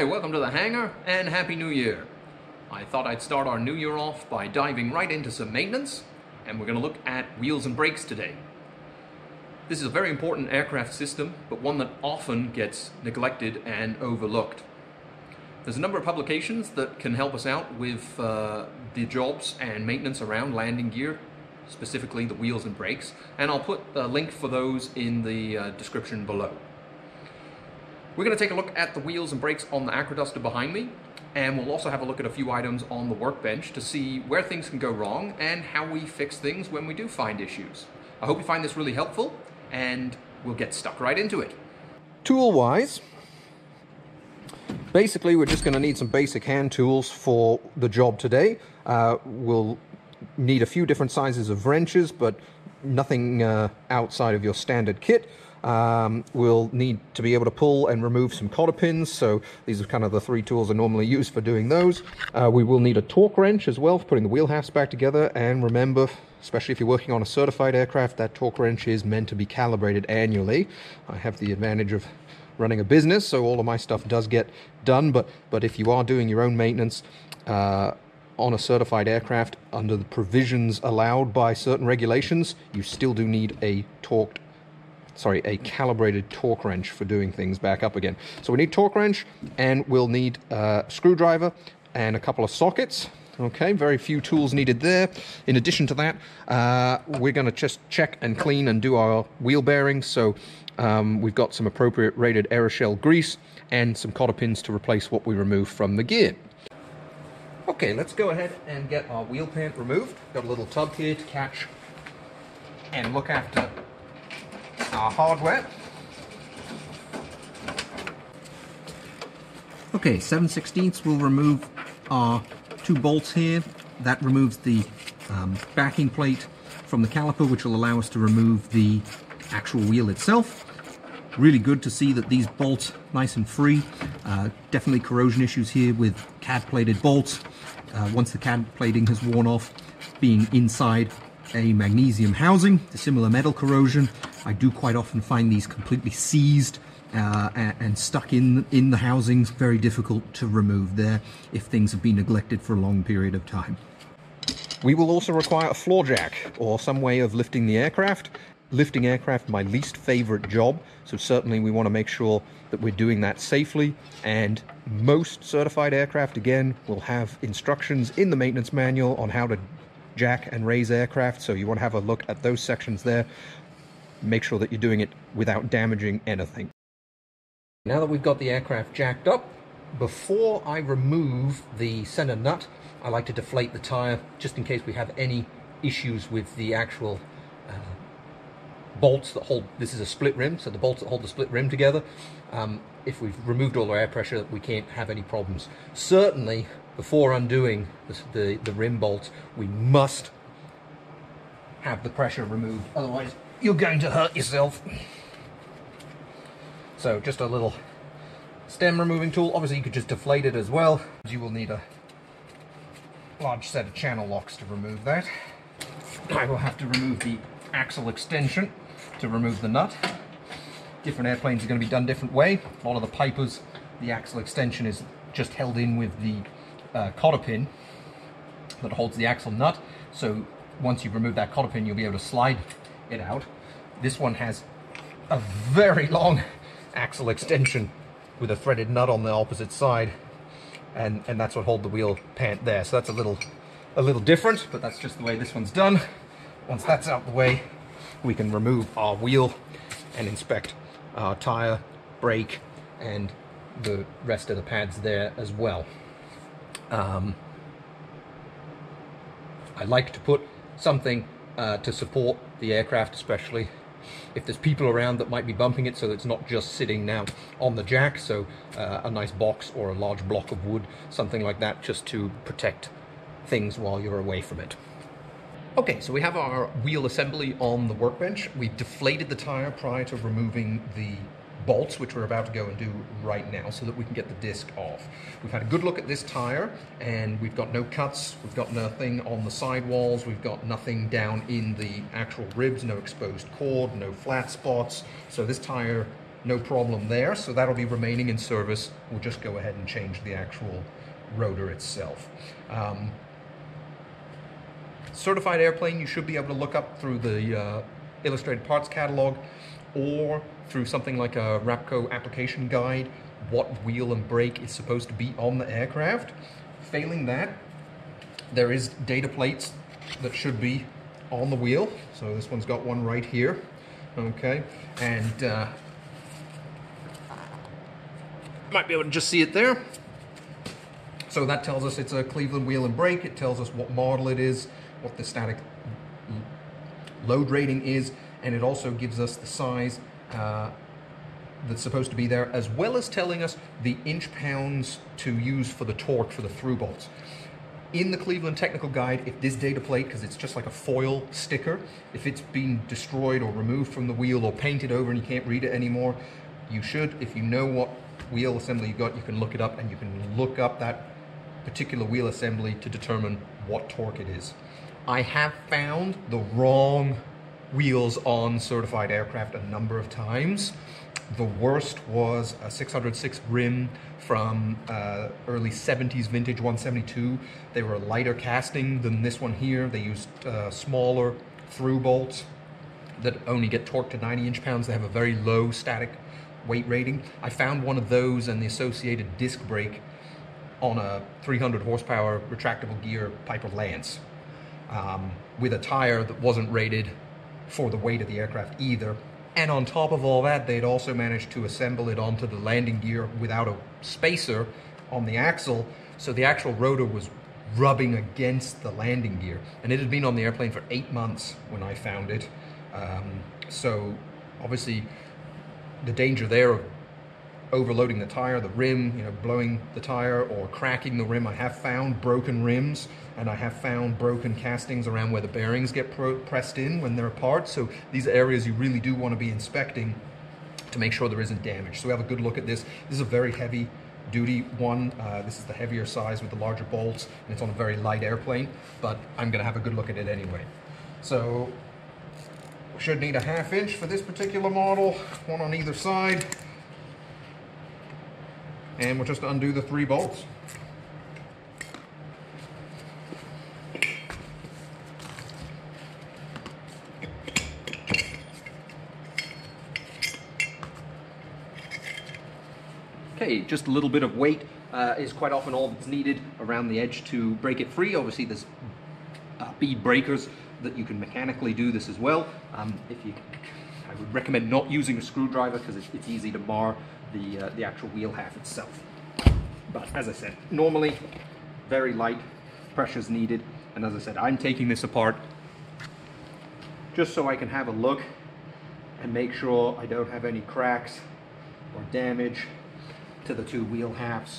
Hi, welcome to the hangar and Happy New Year. I thought I'd start our new year off by diving right into some maintenance, and we're going to look at wheels and brakes today. This is a very important aircraft system, but one that often gets neglected and overlooked. There's a number of publications that can help us out with the jobs and maintenance around landing gear, specifically the wheels and brakes, and I'll put a link for those in the description below. We're going to take a look at the wheels and brakes on the Acroduster behind me, and we'll also have a look at a few items on the workbench to see where things can go wrong and how we fix things when we do find issues. I hope you find this really helpful, and we'll get stuck right into it. Tool-wise, basically we're just going to need some basic hand tools for the job today. We'll need a few different sizes of wrenches, but nothing outside of your standard kit. We'll need to be able to pull and remove some cotter pins, so these are kind of the three tools I normally use for doing those. We will need a torque wrench as well for putting the wheel halves back together, and remember, especially if you're working on a certified aircraft, that torque wrench is meant to be calibrated annually. I have the advantage of running a business, so all of my stuff does get done, but if you are doing your own maintenance on a certified aircraft under the provisions allowed by certain regulations, you still do need a calibrated torque wrench for doing things back up again. So we need torque wrench, and we'll need a screwdriver and a couple of sockets. Okay, very few tools needed there. In addition to that, we're going to just check and clean and do our wheel bearings. So we've got some appropriate rated aeroshell grease and some cotter pins to replace what we removed from the gear. Okay, let's go ahead and get our wheel pant removed. Got a little tub here to catch and look after our hardware. Okay, 7/16 we'll remove our two bolts here. That removes the backing plate from the caliper, which will allow us to remove the actual wheel itself. Really good to see that these bolts nice and free. Definitely corrosion issues here with CAD plated bolts. Once the CAD plating has worn off, being inside a magnesium housing, the similar metal corrosion. I do quite often find these completely seized and stuck in the housings. Very difficult to remove there if things have been neglected for a long period of time. We will also require a floor jack or some way of lifting the aircraft. Lifting aircraft, my least favorite job, so certainly we want to make sure that we're doing that safely, and most certified aircraft, again, will have instructions in the maintenance manual on how to jack and raise aircraft, so you want to have a look at those sections there. Make sure that you're doing it without damaging anything. Now that we've got the aircraft jacked up, before I remove the center nut, I like to deflate the tire just in case we have any issues with the actual bolts that hold. This is a split rim, so the bolts that hold the split rim together. If we've removed all our air pressure, we can't have any problems. Certainly, before undoing the rim bolts, we must have the pressure removed, otherwise you're going to hurt yourself. So just a little stem removing tool. Obviously you could just deflate it as well. You will need a large set of channel locks to remove that. I will have to remove the axle extension to remove the nut. Different airplanes are going to be done different way. A lot of the Pipers, the axle extension is just held in with the cotter pin that holds the axle nut. So once you've removed that cotter pin, you'll be able to slide it out. This one has a very long axle extension with a threaded nut on the opposite side, and that's what holds the wheel pant there. So that's a little different, but that's just the way this one's done. Once that's out the way, we can remove our wheel and inspect our tire, brake, and the rest of the pads there as well. I like to put something to support the aircraft, especially if there's people around that might be bumping it, so that it's not just sitting now on the jack. So a nice box or a large block of wood, something like that, just to protect things while you're away from it. Okay, so we have our wheel assembly on the workbench. We've deflated the tire prior to removing the bolts, which we're about to go and do right now so that we can get the disc off. We've had a good look at this tire, and we've got no cuts, we've got nothing on the sidewalls, we've got nothing down in the actual ribs, no exposed cord, no flat spots. So this tire no problem there, so that'll be remaining in service. We'll just go ahead and change the actual rotor itself. Certified airplane, you should be able to look up through the illustrated parts catalog or through something like a RAPCO application guide what wheel and brake is supposed to be on the aircraft. Failing that, there is data plates that should be on the wheel. So this one's got one right here, okay, and might be able to just see it there. So that tells us it's a Cleveland wheel and brake. It tells us what model it is, what the static load rating is, and it also gives us the size that's supposed to be there, as well as telling us the inch-pounds to use for the torque for the through bolts. In the Cleveland Technical Guide, if this data plate, because it's just like a foil sticker, if it's been destroyed or removed from the wheel or painted over and you can't read it anymore, you should, if you know what wheel assembly you got, you can look it up, and you can look up that particular wheel assembly to determine what torque it is. I have found the wrong wheels on certified aircraft a number of times. The worst was a 606 rim from early 70s vintage 172. They were a lighter casting than this one here. They used smaller through bolts that only get torqued to 90 inch-pounds. They have a very low static weight rating. I found one of those and the associated disc brake on a 300 horsepower retractable gear Piper Lance with a tire that wasn't rated for the weight of the aircraft either. And on top of all that, they'd also managed to assemble it onto the landing gear without a spacer on the axle, so the actual rotor was rubbing against the landing gear. And it had been on the airplane for 8 months when I found it. So obviously the danger there of overloading the tire, the rim, you know, blowing the tire or cracking the rim. I have found broken rims, and I have found broken castings around where the bearings get pressed in when they're apart. So these are areas you really do want to be inspecting to make sure there isn't damage. So we have a good look at this. This is a very heavy duty one. This is the heavier size with the larger bolts, and it's on a very light airplane, but I'm going to have a good look at it anyway. So we should need a 1/2 inch for this particular model, one on either side. And we'll just undo the 3 bolts. Okay, just a little bit of weight is quite often all that's needed around the edge to break it free. Obviously there's bead breakers that you can mechanically do this as well. I would recommend not using a screwdriver because it's easy to mar the actual wheel half itself. But as I said, normally very light pressures needed, and as I said, I'm taking this apart just so I can have a look and make sure I don't have any cracks or damage to the 2 wheel halves.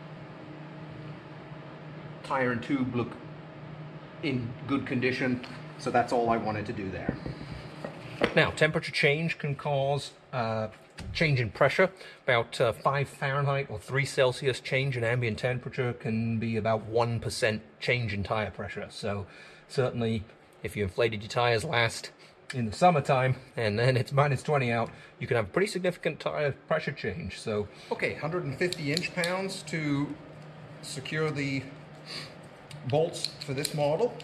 Tire and tube look in good condition, so that's all I wanted to do there. Now, temperature change can cause change in pressure. About 5 Fahrenheit or 3 Celsius change in ambient temperature can be about 1% change in tire pressure. So certainly if you inflated your tires last in the summertime and then it's -20 out, you can have a pretty significant tire pressure change. So okay, 150 inch-pounds to secure the bolts for this model.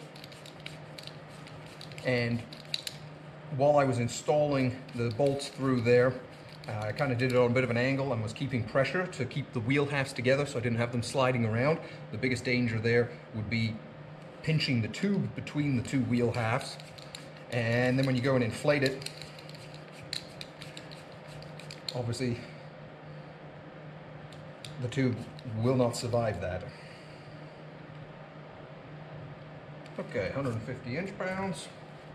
And while I was installing the bolts through there, I kind of did it on a bit of an angle and was keeping pressure to keep the wheel halves together so I didn't have them sliding around. The biggest danger there would be pinching the tube between the 2 wheel halves. And then when you go and inflate it, obviously the tube will not survive that. Okay, 150 inch-pounds.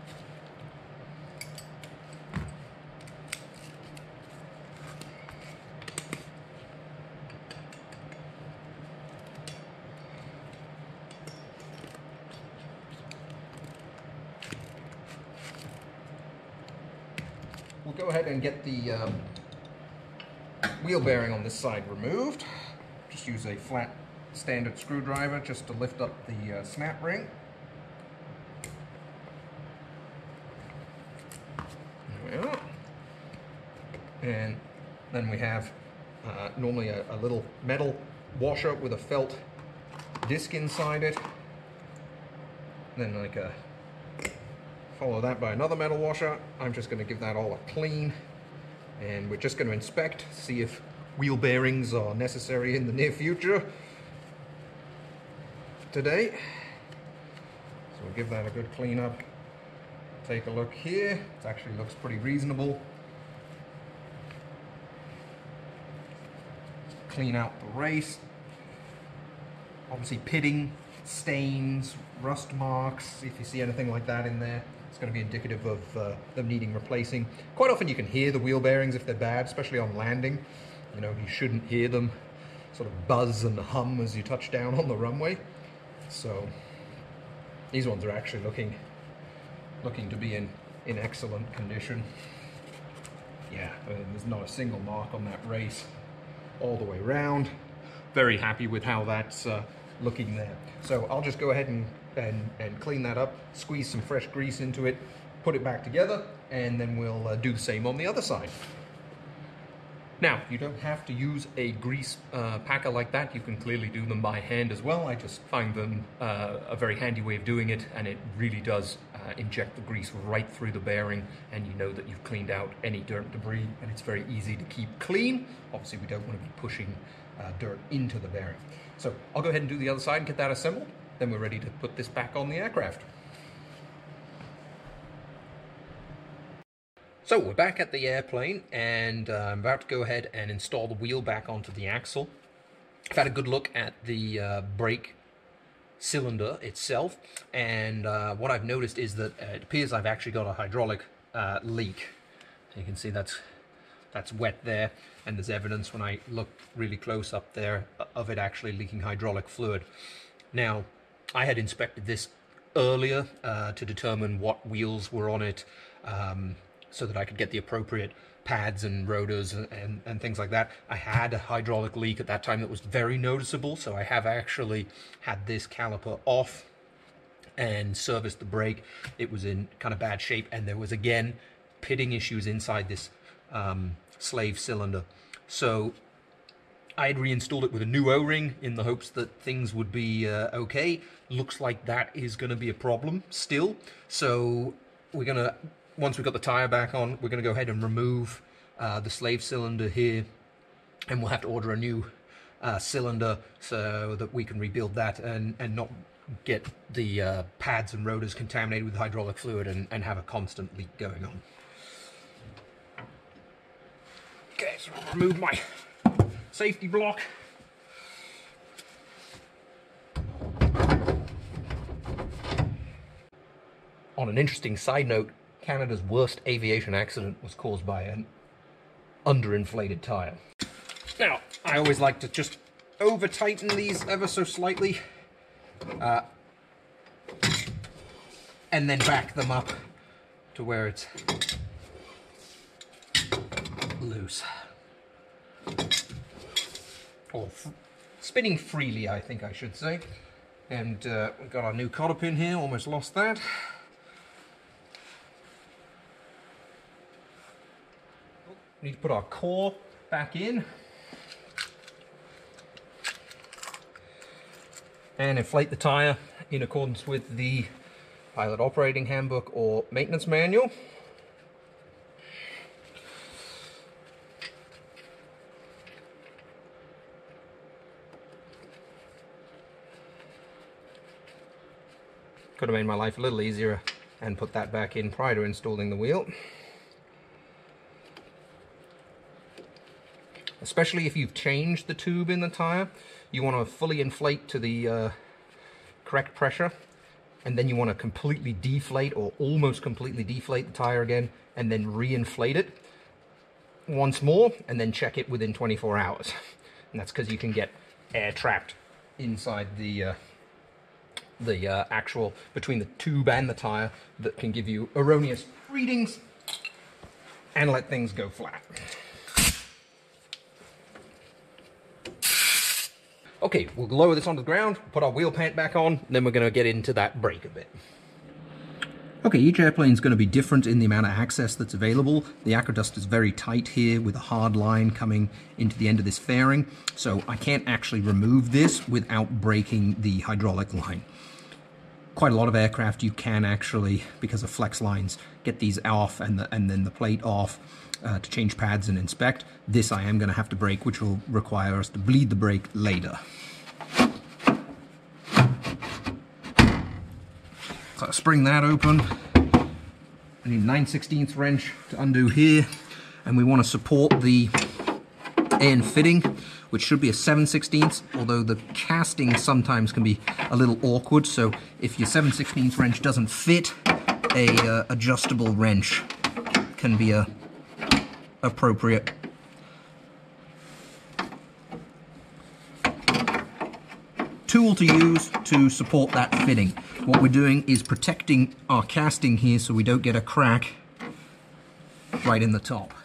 We'll go ahead and get the wheel bearing on this side removed. Just use a flat standard screwdriver just to lift up the snap ring. There we are. And Then we have normally a little metal washer with a felt disc inside it. Then like follow that by another metal washer. I'm just going to give that all a clean, and we're just going to inspect, see if wheel bearings are necessary in the near future today. So we'll give that a good clean up. Take a look here. It actually looks pretty reasonable. Clean out the race. Obviously pitting, stains, rust marks. If you see anything like that in there, it's going to be indicative of them needing replacing. Quite often you can hear the wheel bearings if they're bad, especially on landing. You know, you shouldn't hear them sort of buzz and hum as you touch down on the runway. So these ones are actually looking to be in excellent condition. Yeah, I mean, there's not a single mark on that race all the way around. Very happy with how that's looking there. So I'll just go ahead and clean that up, squeeze some fresh grease into it, put it back together, and then we'll do the same on the other side. Now, you don't have to use a grease packer like that. You can clearly do them by hand as well. I just find them a very handy way of doing it, and it really does inject the grease right through the bearing, and you know that you've cleaned out any dirt and debris, and it's very easy to keep clean. Obviously, we don't want to be pushing dirt into the bearing. So I'll go ahead and do the other side and get that assembled. Then we're ready to put this back on the aircraft. So we're back at the airplane, and I'm about to go ahead and install the wheel back onto the axle. I've had a good look at the brake cylinder itself, and what I've noticed is that it appears I've actually got a hydraulic leak. You can see that's wet there, and there's evidence when I look really close up there of it actually leaking hydraulic fluid. Now, I had inspected this earlier to determine what wheels were on it, so that I could get the appropriate pads and rotors and things like that. I had a hydraulic leak at that time that was very noticeable, so I have actually had this caliper off and serviced the brake. It was in kind of bad shape, and there was again pitting issues inside this slave cylinder. So I had reinstalled it with a new O-ring in the hopes that things would be okay. Looks like that is going to be a problem still. So we're going to, once we've got the tire back on, we're going to go ahead and remove the slave cylinder here, and we'll have to order a new cylinder so that we can rebuild that and not get the pads and rotors contaminated with hydraulic fluid and have a constant leak going on. Okay, so I'll remove my safety block. On an interesting side note, Canada's worst aviation accident was caused by an underinflated tire. Now, I always like to just over-tighten these ever so slightly, and then back them up to where it's loose. Or spinning freely, I think I should say. And we've got our new cotter pin here, almost lost that. We need to put our core back in and inflate the tire in accordance with the pilot operating handbook or maintenance manual. Could have made my life a little easier and put that back in prior to installing the wheel. Especially if you've changed the tube in the tire, you want to fully inflate to the correct pressure, and then you want to completely deflate or almost completely deflate the tire again, and then re-inflate it once more, and then check it within 24 hours. And that's because you can get air trapped inside the actual, between the tube and the tire, that can give you erroneous readings and let things go flat. Okay, we'll lower this onto the ground, put our wheel pant back on, and then we're going to get into that brake a bit. Okay, each airplane is going to be different in the amount of access that's available. The Aquadust is very tight here with a hard line coming into the end of this fairing, so I can't actually remove this without breaking the hydraulic line. Quite a lot of aircraft you can actually, because of flex lines, get these off and then the plate off to change pads and inspect. This I am going to have to break, which will require us to bleed the brake later. So spring that open. I need a 9/16 wrench to undo here, and we want to support the AN fitting, which should be a 7/16, although the casting sometimes can be a little awkward, so if your 7/16 wrench doesn't fit, a adjustable wrench can be appropriate. Tool to use to support that fitting. What we're doing is protecting our casting here so we don't get a crack right in the top.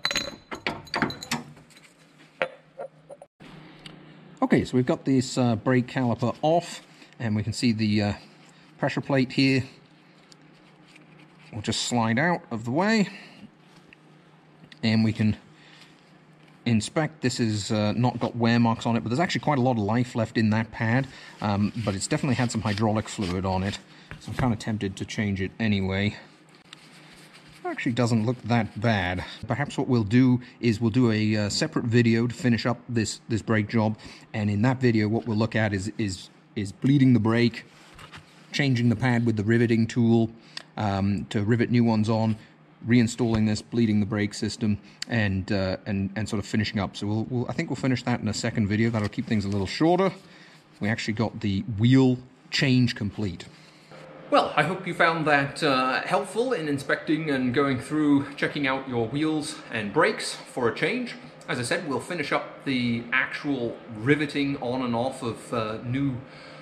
Okay, so we've got this brake caliper off, and we can see the pressure plate here will just slide out of the way, and we can inspect. This is not got wear marks on it, but there's actually quite a lot of life left in that pad, but it's definitely had some hydraulic fluid on it, so I'm kind of tempted to change it anyway. It actually doesn't look that bad. Perhaps what we'll do is we'll do a separate video to finish up this brake job, and in that video what we'll look at is bleeding the brake, changing the pad with the riveting tool to rivet new ones on, reinstalling this, bleeding the brake system, and sort of finishing up. So I think we'll finish that in a second video. That'll keep things a little shorter. We actually got the wheel change complete. Well, I hope you found that helpful in inspecting and going through, checking out your wheels and brakes for a change. As I said, we'll finish up the actual riveting on and off of new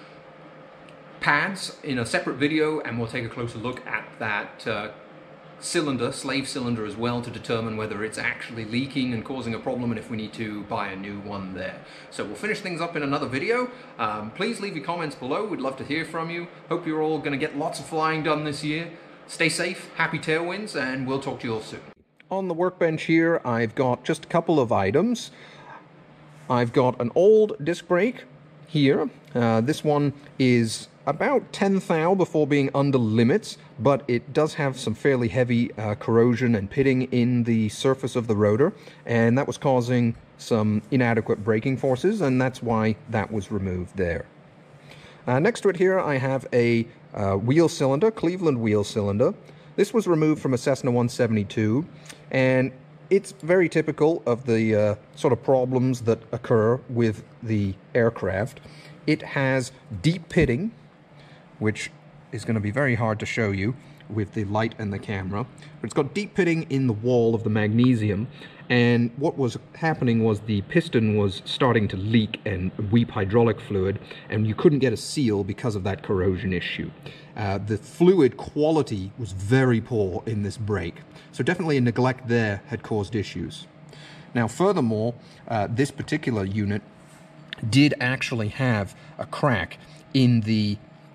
pads in a separate video, and we'll take a closer look at that cylinder, slave cylinder as well, to determine whether it's actually leaking and causing a problem and if we need to buy a new one there. So we'll finish things up in another video. Please leave your comments below. We'd love to hear from you. Hope you're all going to get lots of flying done this year. Stay safe, happy tailwinds, and we'll talk to you all soon. On the workbench here, I've got just a couple of items. I've got an old disc brake here. This one is about 10 thou before being under limits, but it does have some fairly heavy corrosion and pitting in the surface of the rotor, and that was causing some inadequate braking forces, and that's why that was removed there. Next to it here I have a wheel cylinder, Cleveland wheel cylinder. This was removed from a Cessna 172, and it's very typical of the sort of problems that occur with the aircraft. It has deep pitting, which is going to be very hard to show you with the light and the camera. But it's got deep pitting in the wall of the magnesium, and what was happening was the piston was starting to leak and weep hydraulic fluid, and you couldn't get a seal because of that corrosion issue. The fluid quality was very poor in this brake, so definitely a neglect there had caused issues. Now furthermore, this particular unit did actually have a crack in the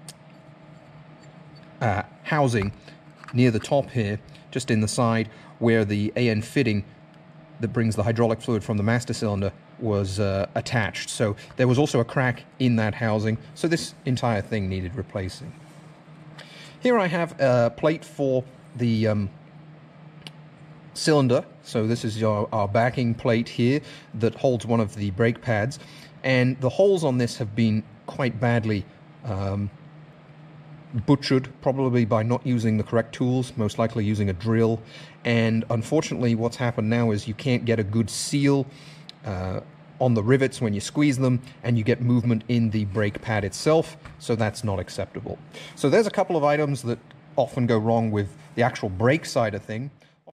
housing near the top here, just in the side where the AN fitting that brings the hydraulic fluid from the master cylinder was attached. So there was also a crack in that housing, so this entire thing needed replacing. Here I have a plate for the cylinder. So this is our backing plate here that holds one of the brake pads, and the holes on this have been quite badly butchered, probably by not using the correct tools, most likely using a drill. And unfortunately what's happened now is you can't get a good seal on the rivets when you squeeze them, and you get movement in the brake pad itself, so that's not acceptable. So there's a couple of items that often go wrong with the actual brake side of thing.